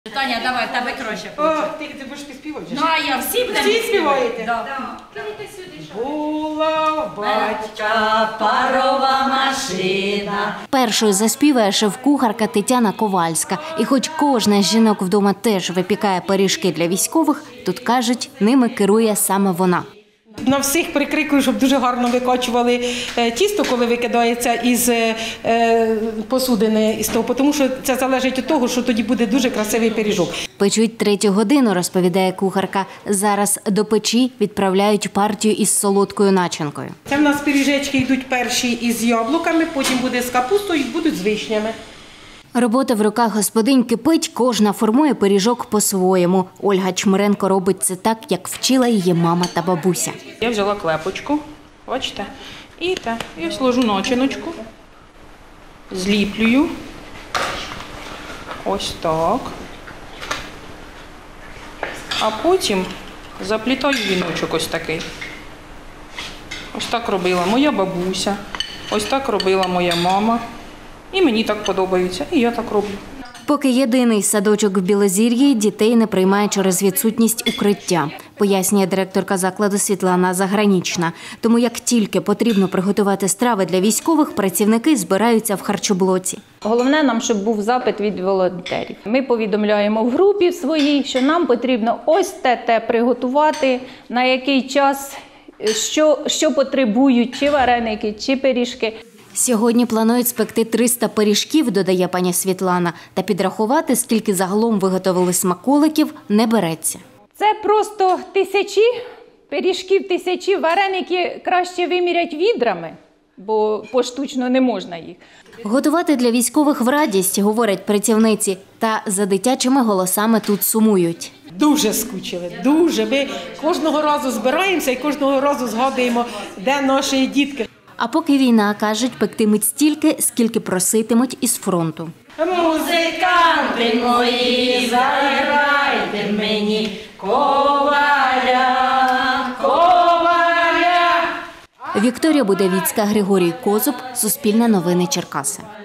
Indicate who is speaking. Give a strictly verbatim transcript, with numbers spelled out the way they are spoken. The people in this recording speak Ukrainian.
Speaker 1: Таня, давай, в тебе краще.
Speaker 2: О, ти, ти будеш співати?
Speaker 1: Ну, а я всі будемо
Speaker 2: Всі співаєте?
Speaker 1: Да.
Speaker 2: Була батька
Speaker 1: парова машина.
Speaker 3: Першою заспіває шеф-кухарка Тетяна Ковальська. І хоч кожна з жінок вдома теж випікає пиріжки для військових, тут кажуть, ними керує саме вона.
Speaker 2: На всіх прикрикую, щоб дуже гарно викачували тісто, коли викидається із посудини із того, тому що це залежить від того, що тоді буде дуже красивий пиріжок.
Speaker 3: Печуть третю годину, розповідає кухарка. Зараз до печі відправляють партію із солодкою начинкою.
Speaker 2: Це в нас пиріжечки йдуть перші із яблуками, потім буде з капустою, будуть з вишнями.
Speaker 3: Робота в руках господинь кипить, кожна формує пиріжок по-своєму. Ольга Чмиренко робить це так, як вчила її мама та бабуся.
Speaker 4: Я взяла клепочку, бачите, і те, я сложу начиночку, зліплюю, ось так, а потім заплітаю віночок ось такий. Ось так робила моя бабуся, ось так робила моя мама. І мені так подобається, і я так роблю.
Speaker 3: Поки єдиний садочок в Білозір'ї дітей не приймає через відсутність укриття, пояснює директорка закладу Світлана Загранічна. Тому як тільки потрібно приготувати страви для військових, працівники збираються в харчоблоці.
Speaker 5: Головне нам, щоб був запит від волонтерів. Ми повідомляємо в групі своїй, що нам потрібно ось те-те приготувати, на який час, що, що потребують, чи вареники, чи пиріжки.
Speaker 3: Сьогодні планують спекти триста пиріжків, додає пані Світлана, та підрахувати, скільки загалом виготовили смаколиків, не береться.
Speaker 5: Це просто тисячі пиріжків, тисячі вареники краще вимірять відрами, бо поштучно не можна їх.
Speaker 3: Готувати для військових в радість, говорять працівниці, та за дитячими голосами тут сумують.
Speaker 2: Дуже скучили, дуже. Ми кожного разу збираємося і кожного разу згадуємо, де наші дітки.
Speaker 3: А поки війна, кажуть, пектимуть стільки, скільки проситимуть із фронту.
Speaker 1: Музиканти мої, заграйте мені коваля, коваля.
Speaker 3: Вікторія Будавіцька, Григорій Козуб, Суспільне новини Черкаси.